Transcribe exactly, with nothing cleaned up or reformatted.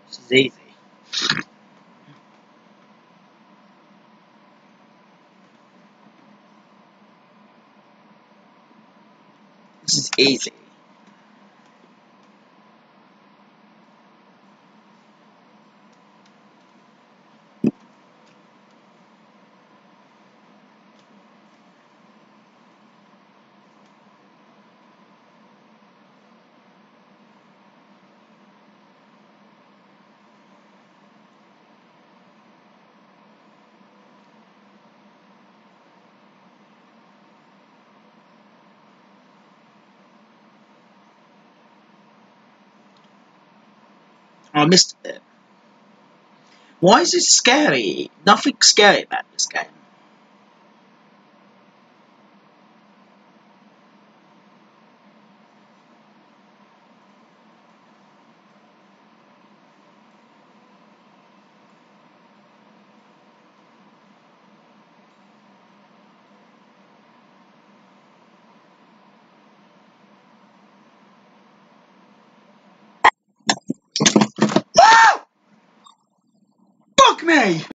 This is easy. This is easy. I missed it. Why is this scary? Nothing scary about this game. Ah! Fuck me!